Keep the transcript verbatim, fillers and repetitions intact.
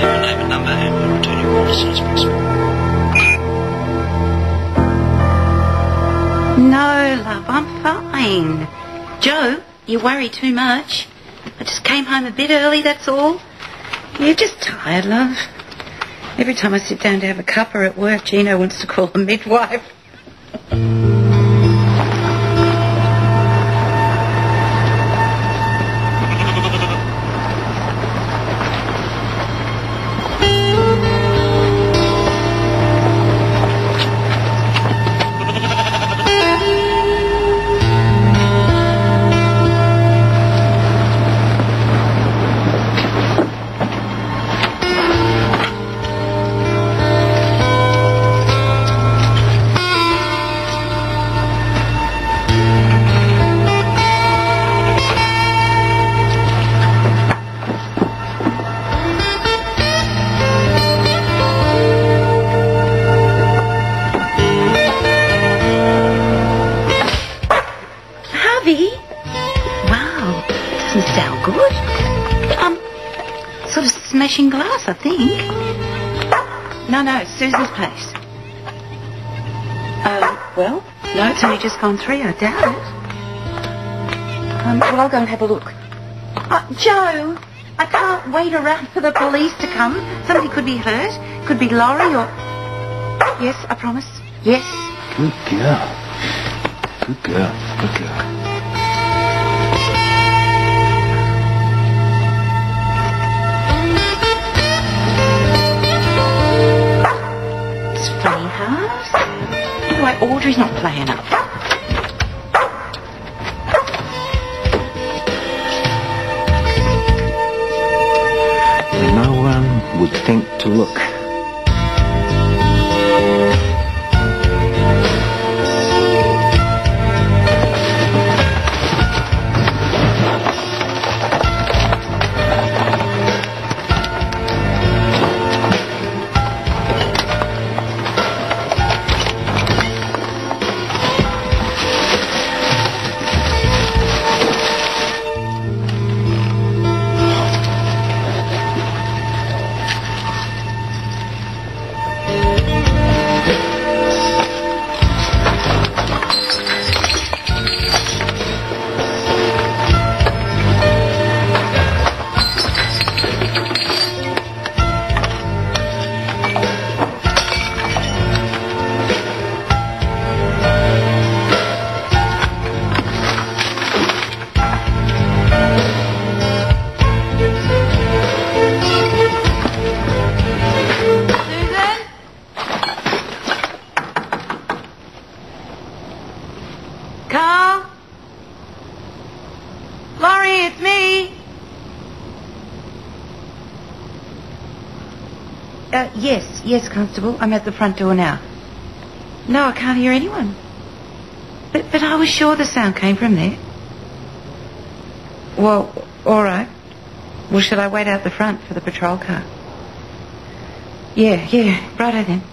your name and number and we'll return your call as soon as possible. No, love, I'm fine. Joe, you worry too much. I just came home a bit early, that's all. You're just tired, love. Every time I sit down to have a cuppa at work, Gino wants to call a midwife. Wow, doesn't sound good. Um, sort of smashing glass, I think. No, no, Susan's place. Um, well, no, it's only just gone three, I doubt it. Um, well, I'll go and have a look. Uh, Joe, I can't wait around for the police to come. Somebody could be hurt. Could be Laurie or... Yes, I promise. Yes. Good girl. Good girl. Good girl. Why Audrey's not playing up. No one would think to look. Carl? Laurie, it's me. Uh, yes, yes, Constable. I'm at the front door now. No, I can't hear anyone. But, but I was sure the sound came from there. Well, all right. Well, should I wait out the front for the patrol car? Yeah, yeah, righto then.